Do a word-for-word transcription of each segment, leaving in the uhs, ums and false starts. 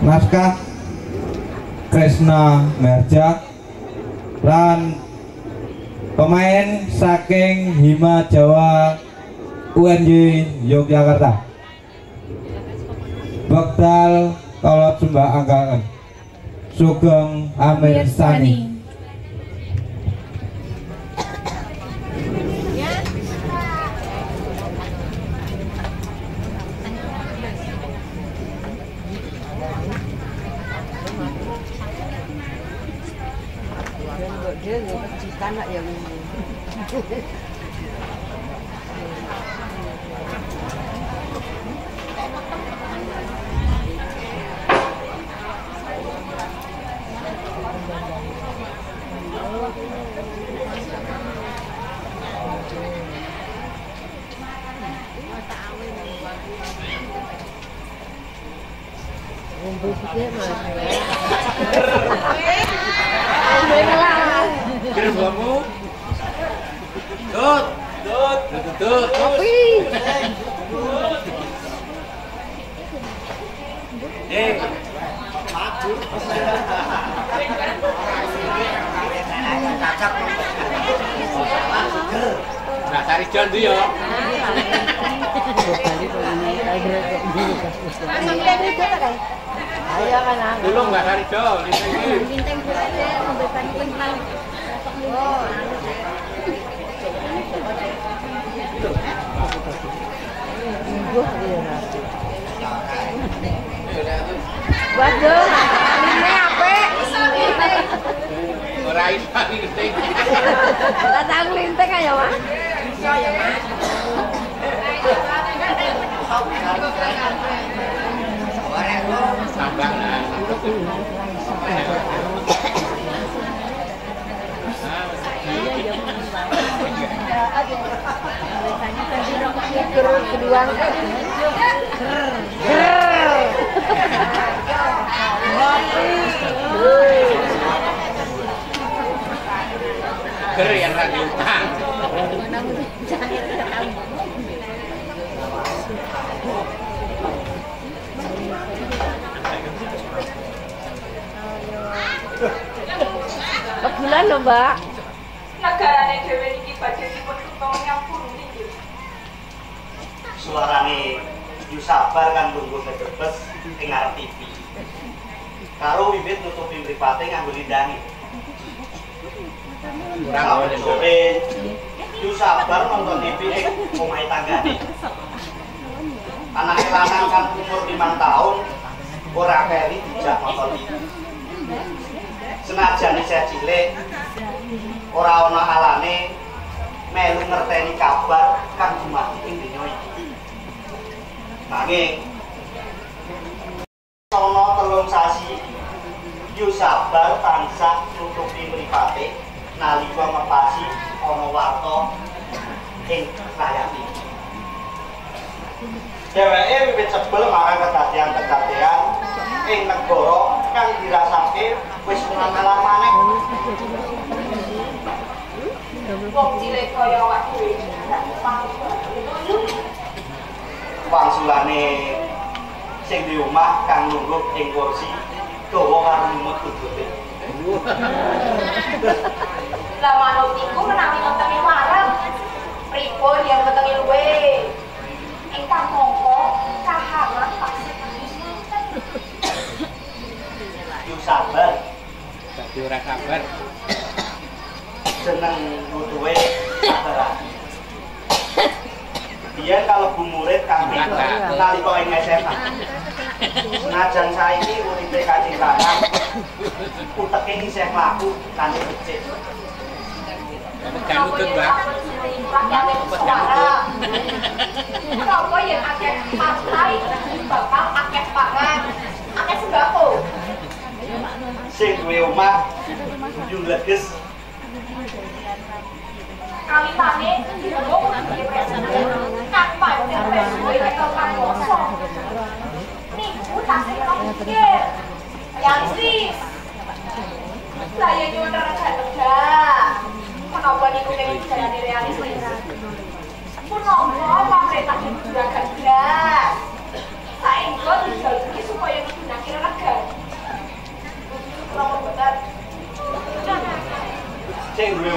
naskah Kresna Merjak lan pemain saking Hima Jawa U N Y Yogyakarta bektal kolot sembah angkakan Sugeng Amir Sani. Dia nggak percikan lah yang ini. Kirim kamu. Tut, tut, tut, tut. Kopi. Eh. Nah, cari jandu ya. Ayo kan. Belum nggak cari jol. Bintang aja, memberikan bintang. Oh. Waduh, ini apa? Meraih linting. Datang linting aja, Mak. Saya, Mak. Tambang lah. Kedua Ger yang lagi utang. Bulan loh, Mbak. Negarane dhewe iki badhe dipun utawa nyampur niki. Suarane Yu Sabar kan lungguh ngedebes ing ngarep T V. Karo wiwit nutupi mripate nganggo lindange. Ora sore Yu Sabar nonton T V ing omahe tanggane. Anake lanang kan umur lima tahun ora keri dijak nonton T V. Senajan isih cilik ora ana alane melu ngerteni kabar kang dumadi ing donya iki. Nanging ana telung sasi Yu Sabar tansah nutupi mripate nalika ngepasi ana warta ing layar T V. Dheweke wiwit sebel marang kedadian-kedadian ing negara kang dirasake wis ngalah maneh. Wong cilik kaya awak dhewe wangsulane sing di omah kang lungguh ing kursi dawa karo mumut tutute. lah manut iku menawi wetenge wareng pripun yen wetenge luwe ingkang mongko kahanan pasir Yu Sabar Dadi ora sabar. seneng nutuwe sabar. Dia kalau bu murid kami nalika ing S M A. Senajan saiki uripe Kanjeng Lanang uteke isih mlaku kanthi becik. Kamu tuh, Mbak. Kenapa yen akeh partai bakal akeh pangan, akeh sembako. Sing duwe omah kudu leges. Kalitane dienggo kudu presiden. Kang pancen presiden ketok kang kosong. Niku tasih mikir. Realistis. Saya nyuwun regah-regah. Menapa niku kenging jalane realistis? Punapa pemerintah niku gerakan blas. Saengga dijaluk supaya nggunakake regah.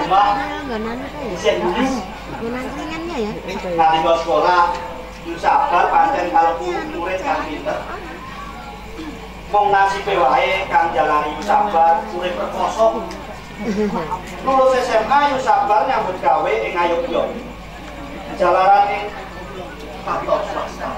rumah bisa nulis. Nalika sekolah Yusabar pancen kalbu murid kang pinter. Mung nasibe wae kang jalani Yusabar urip rekoso. Lulus S M A Yusabar nyambut gawe ing Ngayogya. Jalaran ing kantor swasta.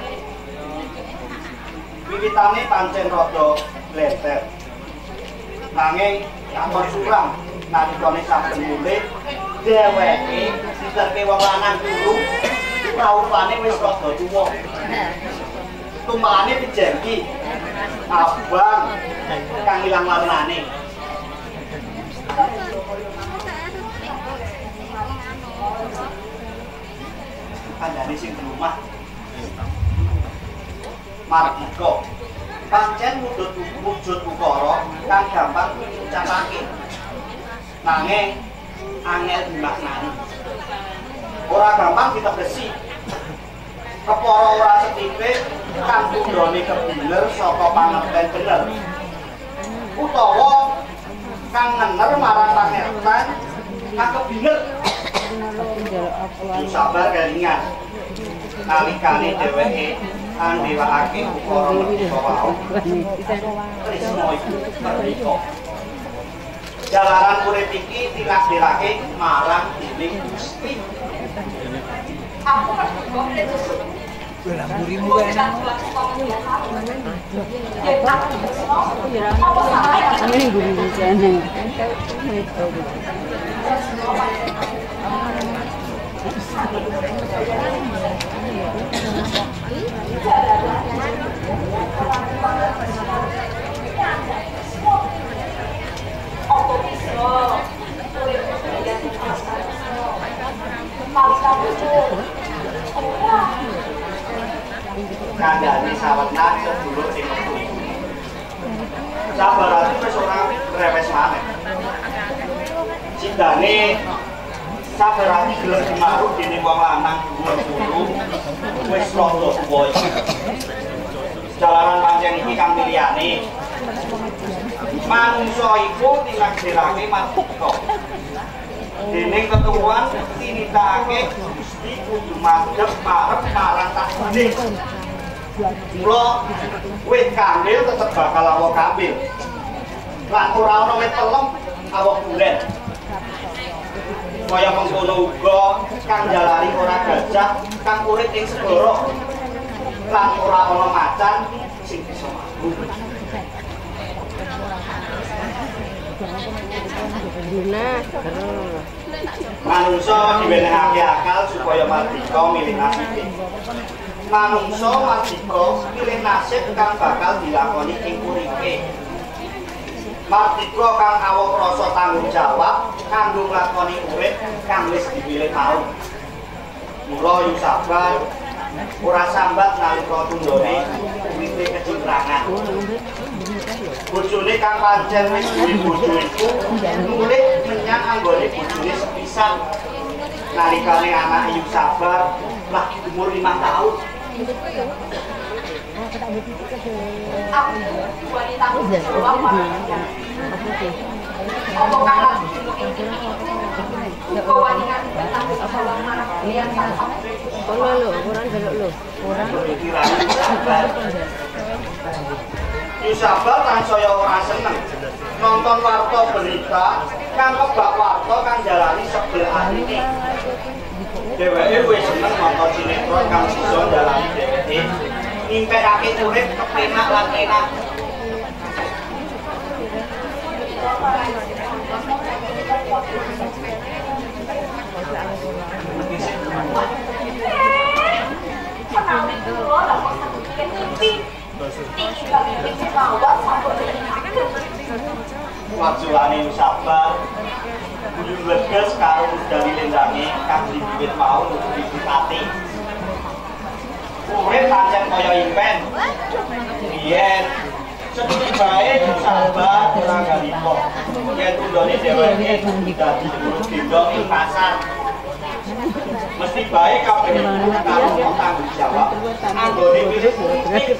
Wiwitane pancen rada bleter. Nanging kantor suram nalikane saben mulih dheweke diterke wong lanang dulu raupane wis rada tuwa. Tumpakane dijengki abang kang ilang warnane. Kandhane sing rumah Mardika pancen wujud wujud ukara kang gampang diucapake. Nanging angel dimaknani. Ora gampang ditebesi. Kepara ora setitik kang tundhone kebener saka pangerten bener. Utawa kang ngener marang pangerten kang kebener. Sabar kelingan. Nalikane dheweke andhewake ukara Mardika wau. Tresna iku merdeka. Jalaran urip iki dilaksanaake marang dening Gusti. Aku kandhane sawetna sedulur sing metu iku. Sabarane wis ora rewes maneh. Cindane sabarane gelem dimaruk dening wong lanang dhuwur-dhuwur wis rada tuwa iki. Jalaran pancen iki kang milihane. Manungsa iku dilaksanake Mardika. Dening ketuan tinitake Gusti kudu madhep marep marang takdire. Mula wit kambil tetep bakal awak kambil. Lan ora ana wit pelem awak bulen. Kaya mengkono uga kang jalari ora gajah kang urip ing segara. Lan ora ana macan sing bisa mlaku. Manungsa diwenehake akal supaya Mardika milih nasibe. Manungsa Mardika milih nasib kang bakal dilakoni ing uripe. Mardika kang awak rasa tanggung jawab kanggo nglakoni urip kang wis dipilih mau. Mula Yusabar ora sambat nalika tundhone uripe kecintrangan. Bojone kang pancen wis duwe bojo iku mulih menyang anggone bojone sepisan. Nalikane anak Yusabar lah umur lima tahun. Aku wanita Jawa Barat. Apa kata Kau wanita apa yang kalau lo kurang kalau lo kurang Yusabar tansaya ora seneng nonton warta berita kang kebak warta kang jalani sebelah atine. Dheweke wis seneng nonton sinetron kang bisa jalani dheweke nimpekake urip kepenak lan enak. Wajulane Yusabar guyung leges karo udari lendane kang diwit mau dibukati. Urip pancen kaya impen. Biyen sedhi bae Yusabar ora galika. Yen tundone dheweke dadi guru gendong ing pasar. Mesti bae kabeh karo tanggung jawab. Anggone pilih uripe.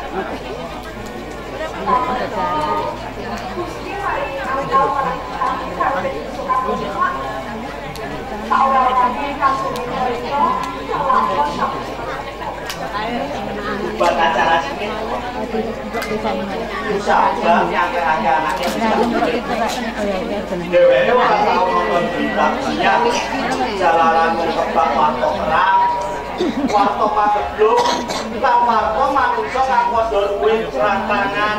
Gusti hari angkal marang kami kabeh suka-suka. Saurane kanggo menika kelakon buat acara sini usaha yang anak dheweke ora tau nonton berita banyak jalanan kebak warta perang warta pagedhuk lan warta manungsa kang padha duwe rantangan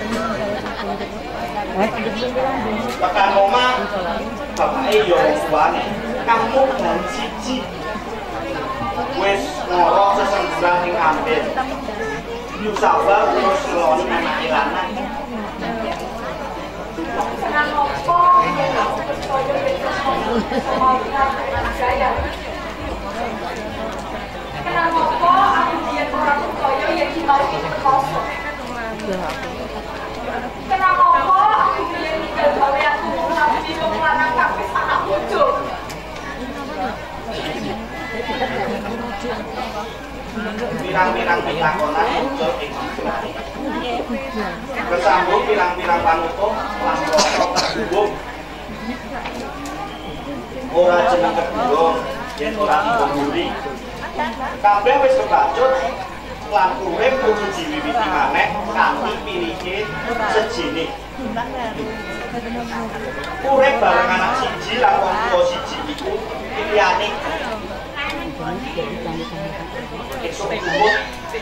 tekan omah bapake yo tuane kamu dan siji wis ngorok sesengguran ing ambil Yusabah terus ngeloni anak lanang senang opo yen aku percaya yen saya kenapa opo aku biyen ora percaya yen dimau perkoso kenapa opo aku biyen tinggal gawe aku ngabdi wong lanang kabeh anak bojo pirang-pirang pitakonan muncul ing pikiran. Kesambung pirang-pirang panutup lan rasa terhubung. Ora jeneng kedurung yen ora dimburi. Kabeh wis kebacut lan urip kudu diwiwiti maneh kanthi pirike sejine. Urip bareng anak siji lan wong tuwa siji iku liyane esok kubur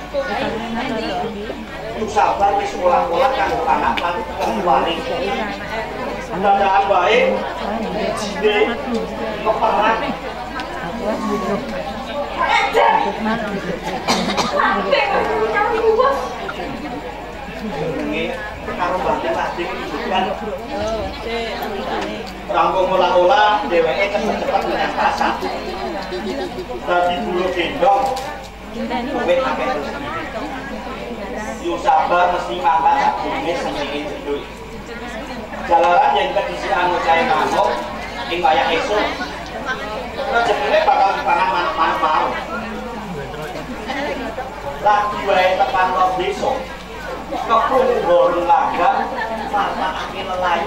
Yusabah wis sekolah-sekolah kanggo anak lan wong tuane dadakan bae jine keperan nggih karo mbake tadi kan rampung olah-olah dheweke cepet-cepet menyang pasar dadi bulu gendong wit akeh Yusabah mesti mangkat sakjane sengenge jedul jalaran yang kedisian ngocahe ngamuk ing wayah esuk rezekine bakal dipangan manuk-manuk mau lagi wae tekan lo besok kepung goreng laga manfaatake lelai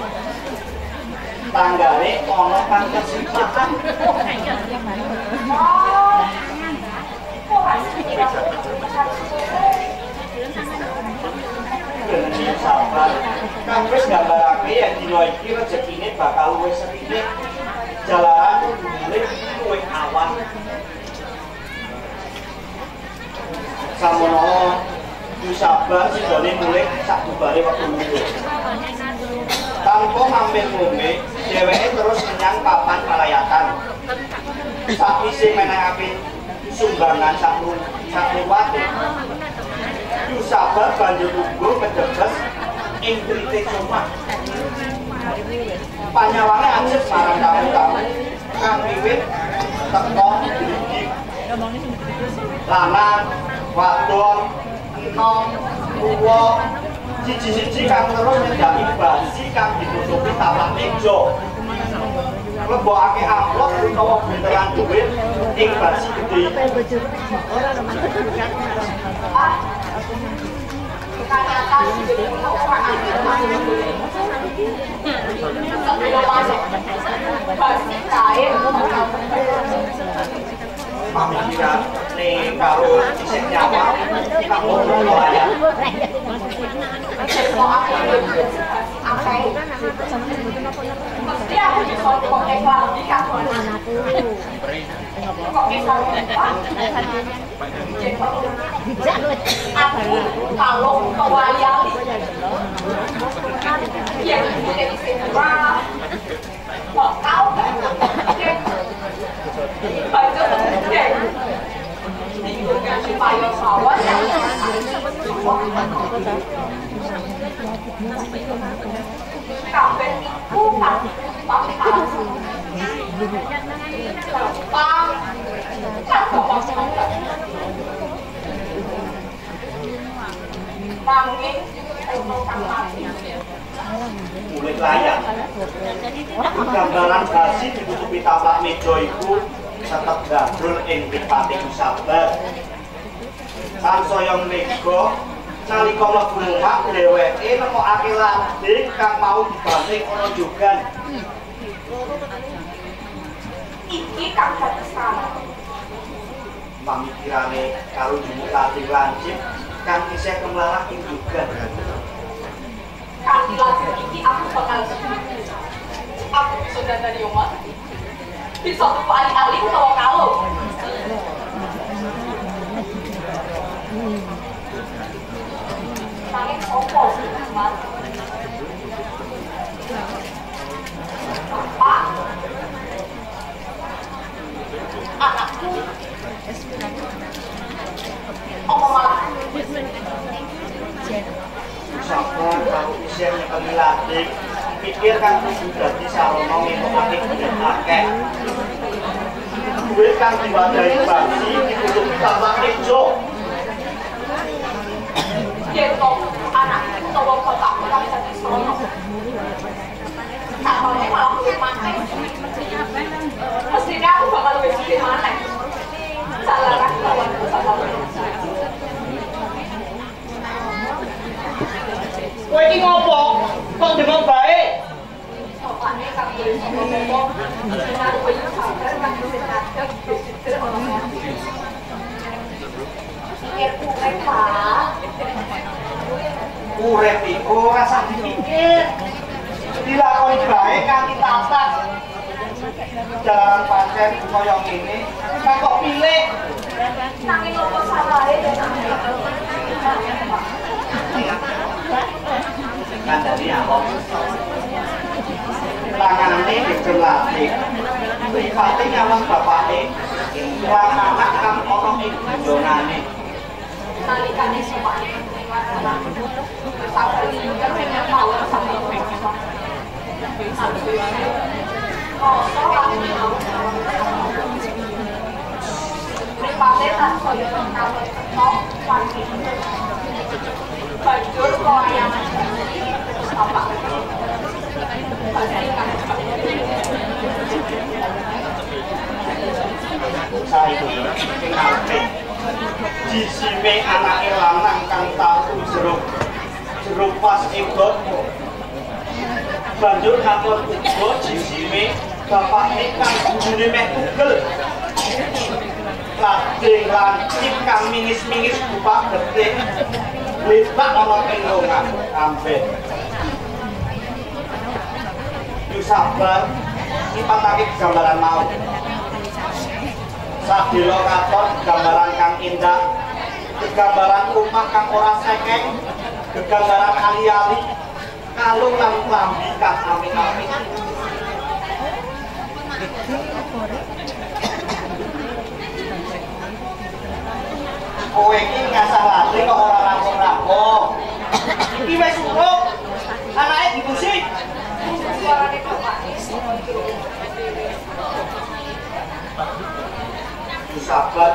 tanggane ana kang kesempatan sabar kang wis gambarake yen dina iki rezekine bakal luwih sethithik jalaran urip luwih awan samono Yusabah sidone mulih sak bubare wektu minggu tanpa ngambil ngombe dheweke terus menyang papan palayatan sakwise menehake sumbangan sakru sakruwate Yusabah banjur lungguh kedebes ing kritik omah panyawane ajeng marang tamu-tamu kang wiwit teka iki lanang wadon enom tuwa siji-siji kang terus nyedaki basi kang ditutupi taplak meja lebokake amplop utawa buntelan duit ing basi gedhe ternyata hidupmu orang sebelum masuk pasti cair pamikiran ning karo isih nyawa kamu layak kok aku apa mesti aku bisa kok lagi kamu kok bisa aku kalau kewayang yang jadi semua kok kau baca sedek tinggalkan supaya sawah kabeh iku kan paham gampang kan gampang nanging mulai layak gambaran basi ditutupi taplak meja iku tetep gandrul ing mripate Yusabah sansaya mega nalika mlebu omah dheweke nemokake lading kang mau dibanting ana jogan. Iki kang dadi salah. Pamikirane karo jumuk lading lancip kang isih kemlarah ing jogan. Kanthi lading iki aku bakal aku bisa dari omah. Bisa tuku ali-ali utawa kalung. Nanging opo sih, Mas? Bapak, anakku, opo malah? Sabar karo isih nyekeli lading, pikir kan kudu dadi sarana ngetokake duit akeh. Duit kang diwadahi basi ditutupi tambah ijo. Yen to anakku utawa bapakku kang dadi sono. Sakone malah luwih maneh. Mestine aku bakal luwih sugih maneh. Salah kawan sama. Kowe iki ngopo? Kok demam bae? Bapakne kang duwe sopo-sopo. Nek kowe sadar kang wis kadang pikir ono. Pikir kowe Pak. Urip iku ora usah dipikir. Dilakoni bae kanthi tatak. Jalaran pancen kaya ngene, kan kok pilih. Nanging opo salahe ya Kandhani apa? Tangane dijelasake. Pripate nyawang bapake lan anak kang ana ing gendongane. nalikane sopane sabar iki kan menyang mau sampe oh soalnya mau pripate tak koyo kalau kok wangi banjur koyang apa saya itu kenapa jisime anake lanang kang tau jeruk jeruk pas ikut banjur ngakon uga jisime bapake kang bujune meh tugel lading lancip kang mingis-mingis bupak detik letak ana ing longan ambek yu sabar sipatake gambaran mau sadilo katon gambaran kang indah gambaran rumah kang ora sekeng gambaran ali-ali kalung lan klambi kang amin-amin kowe iki ngasah lading kok ora rampung-rampung iki wis uruk anake dikusik suarane bapake sahabat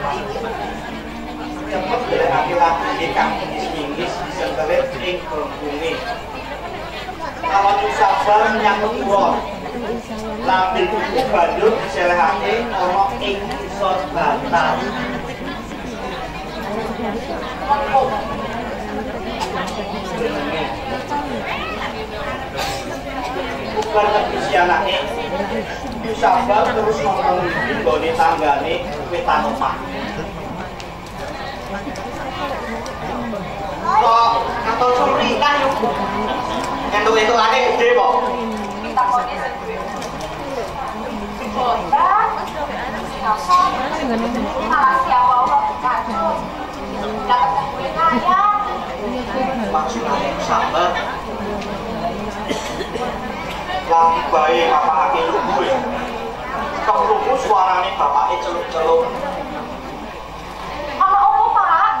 cepet golekake lagi kang mingis-mingis disentelit ing bumi. Lawan sabar nyangkut uwon. Lambe iku banjur diselehake ana ing isor bantal. Bukan lebih anaknya sabar terus ngomong di gone tanggane wetan omah kok atau curi kan yuk entuk-entuk lagi gede kok kita kone sendiri botak ngosok malah siapa Allah kacau dapat gue kaya maksudnya sabar lagi baik bapake lugu ya kok lugu suarane bapake celuk-celuk ana opo Pak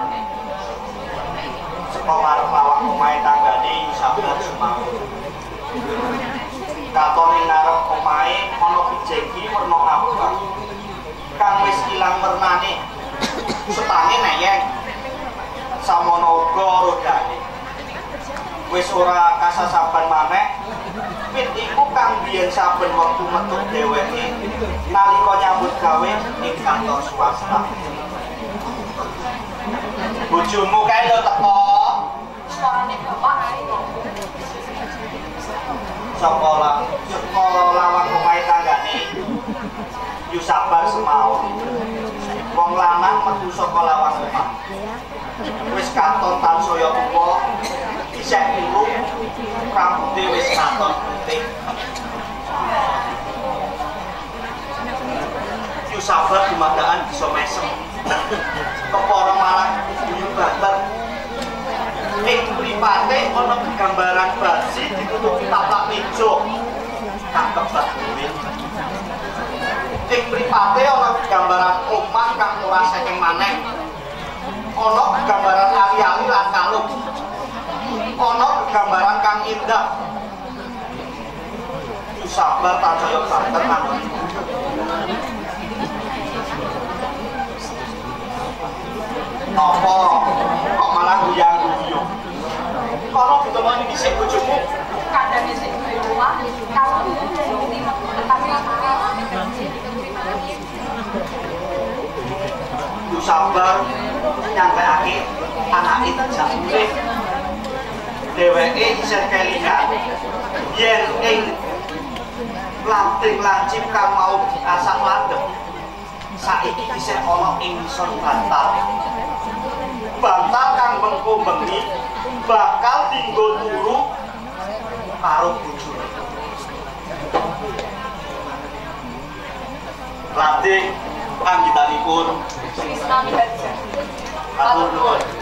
saka ngarep lawak omahe tanggane sabar semau katon ing ngarep omahe ana bijeki werna abang kang wis ilang wernane setange neyeng samono uga rodane wis ora kasasaban maneh pit iku kang biyen saben wektu metu dheweke nalika nyambut gawe ing kantor swasta bojomu kae lho teko suarane bapak sekolah sekolah lawang omahe tanggane yu sabar semau wong lanang metu saka lawang omah wis katon tansaya tuwa isih turu rambuté wis katon putih yu sabar dumadakan bisa mesem kepara malah yu banter ing mripate ana gambaran basi ditutupi taplak meja kang kebak dhewe ing mripate ana gambaran omah kang ora saking maneh ana gambaran ali-ali lan kalung ana gambaran kang indah yu sabar tansaya banter manggon apa kok malah guyang-guyung kono ditemoni dhisik bojomu kandhane sing duwe omah kalau ini tetapi yu sabar nyampaiake anake dijak urip dheweke isih kelingan yen ing lanting lancip kang mau diasak landhep saiki isih ana ing ngisor bantal bantal kang bengko bengi bakal dinggo turu karo bojone Rating anggitanipun Krisna Miharja Matur nuwun.